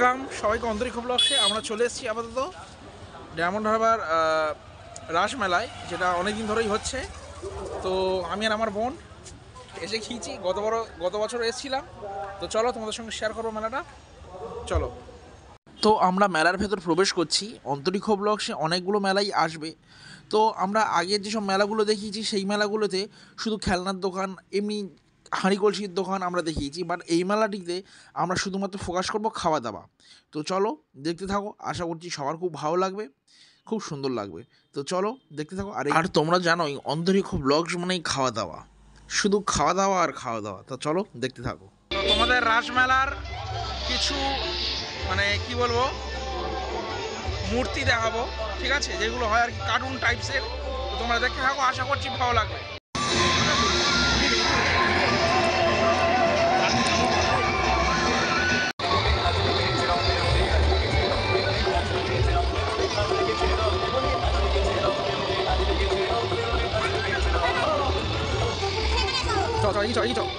Welcome সবাইকে অন্তরিক্ষ ব্লগসে। আমরা চলে এসেছি আপাতত ডায়মন্ড হারবার রাসমেলায়, যেটা অনেক দিন ধরেই হচ্ছে। তো আমি আর আমার বোন এসে খেয়েছি, গত বছর এসেছিলাম। তো চলো তোমাদের সঙ্গে শেয়ার করবো মেলাটা, চলো। তো আমরা মেলার ভেতর প্রবেশ করছি। অন্তরিক্ষ ব্লগসে অনেকগুলো মেলাই আসবে। তো আমরা আগের যেসব মেলাগুলো দেখিয়েছি সেই মেলাগুলোতে শুধু খেলনার দোকান, এমনি হাঁড়ি কলসির দোকান আমরা দেখিয়েছি, বাট এই মেলাটিতে আমরা শুধুমাত্র ফোকাস করব খাওয়া দাওয়া। তো চলো দেখতে থাকো, আশা করছি সবার খুব ভালো লাগবে, খুব সুন্দর লাগবে। তো চলো দেখতে থাকো। আর তোমরা জানোই অন্তরিক্ষ ব্লগস মানেই খাওয়া দাওয়া, শুধু খাওয়া দাওয়া আর খাওয়া দাওয়া। তো চলো দেখতে থাকো। তো তোমাদের রাসমেলার কিছু মানে কি বলবো মূর্তি দেখাবো, ঠিক আছে, যেগুলো হয় আর কি কার্টুন টাইপসের। তো তোমরা দেখতে থাকো, আশা করছি ভালো লাগবে। চল চল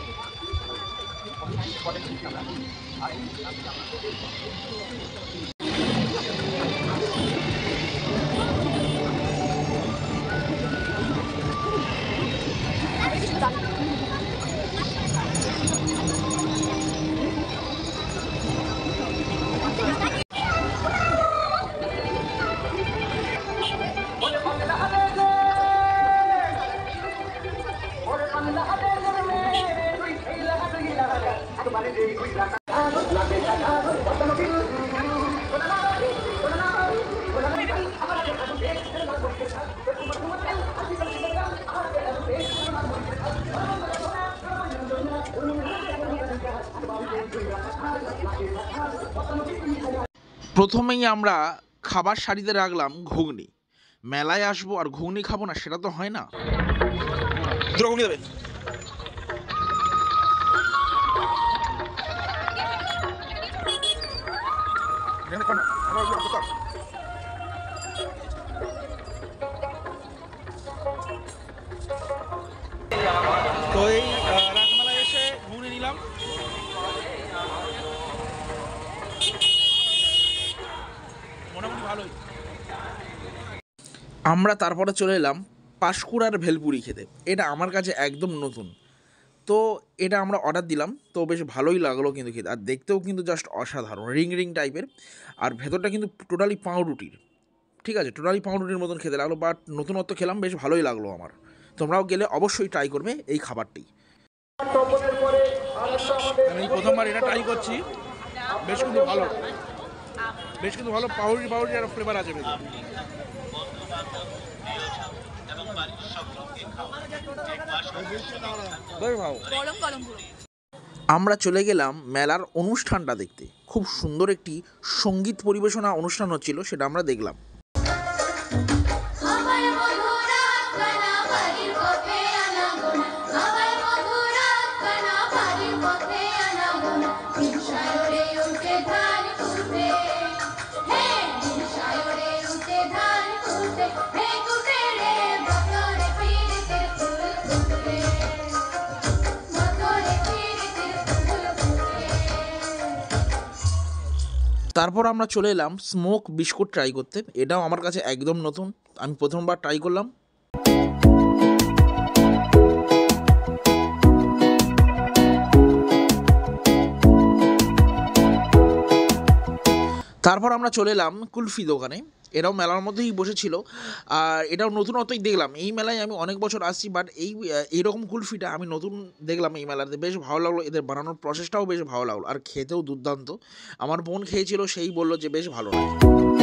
প্রথমেই আমরা খাবার সারিতে রাখলাম ঘুগনি। মেলায় আসবো আর ঘুগনি খাবো না, সেটা তো হয় না। ঘুগনি দেবে। তো এই রাসমেলায় এসে ঘুগনি নিলাম। মোটামুটি ভালোই। আমরা তারপরে চলে এলাম পাঁশকুড়ার ভেলপুরি খেতে। এটা আমার কাছে একদম নতুন। তো এটা আমরা অর্ডার দিলাম, তো বেশ ভালোই লাগলো কিন্তু খেতে। আর দেখতেও কিন্তু জাস্ট অসাধারণ, রিং রিং টাইপের। আর ভেতরটা কিন্তু টোটালি পাউরুটির, ঠিক আছে, টোটালি পাউরুটির মতন খেতে লাগলো। বাট নতুনত্ব খেলাম, বেশ ভালোই লাগলো আমার। তোমরাও গেলে অবশ্যই ট্রাই করবে এই খাবারটি। আমি প্রথমবার এটা ট্রাই করছি, বেশ কিন্তু ভালো, বেশ কিন্তু ভালো। পাউরুটি পাউরুটি আর ফ্লেভার আছে বেশ। আমরা চলে গেলাম মেলার অনুষ্ঠানটা দেখতে। খুব সুন্দর একটি সঙ্গীত পরিবেশনা অনুষ্ঠান হচ্ছিল, সেটা আমরা দেখলাম। তারপর আমরা চলে এলাম স্মোক বিস্কুট ট্রাই করতে। এটাও আমার কাছে একদম নতুন, আমি প্রথমবার ট্রাই করলাম। তারপর আমরা চলে এলাম কুলফি দোকানে। এটাও মেলার মধ্যেই বসেছিল, আর এটাও নতুনত্বই দেখলাম। এই মেলায় আমি অনেক বছর আসছি, বাট এইরকম কুলফিটা আমি নতুন দেখলাম এই মেলাতে। বেশ ভালো লাগলো, এদের বানানোর প্রসেসটাও বেশ ভালো লাগলো, আর খেতেও দুর্দান্ত। আমার বোন খেয়েছিল, সেই বললো যে বেশ ভালো লাগে।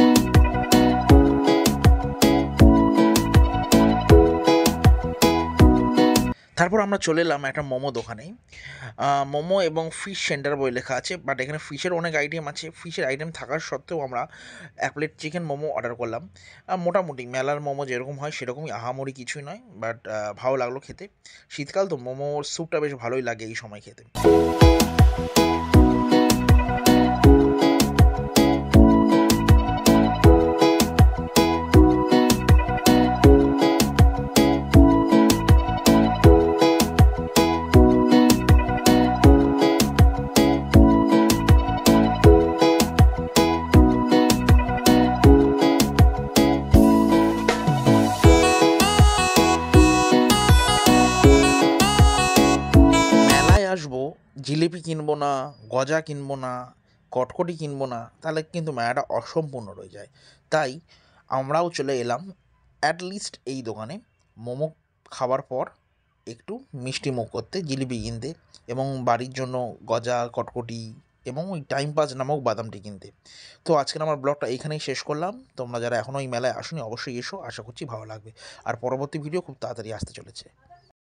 তারপর আমরা চলে এলাম একটা মোমো দোকানে। মোমো এবং ফিশ সেন্টার বলে লেখা আছে, বাট এখানে ফিশের অনেক আইটেম আছে। ফিশের আইটেম থাকার সত্ত্বেও আমরা এক প্লেট চিকেন মোমো অর্ডার করলাম। মোটামুটি মেলার মোমো যেরকম হয় সেরকমই, আহামরি কিছুই নয়, বাট ভালো লাগলো খেতে। শীতকাল তো মোমোর স্যুপটা বেশ ভালোই লাগে এই সময় খেতে। জিলিপি কিনবো না, গজা কিনবো না, কটকটি কিনবো না, তাহলে কিন্তু মেলাটা অসম্পূর্ণ রয়ে যায়। তাই আমরাও চলে এলাম অ্যাটলিস্ট এই দোকানে মোমো খাওয়ার পর একটু মিষ্টি মুখ করতে, জিলিপি কিনতে এবং বাড়ির জন্য গজা, কটকটি এবং ওই টাইম পাস নামক বাদামটি কিনতে। তো আজকের আমার ব্লগটা এইখানেই শেষ করলাম। তোমরা যারা এখনও এই মেলায় আসোনি অবশ্যই এসো, আশা করছি ভালো লাগবে। আর পরবর্তী ভিডিও খুব তাড়াতাড়ি আসতে চলেছে।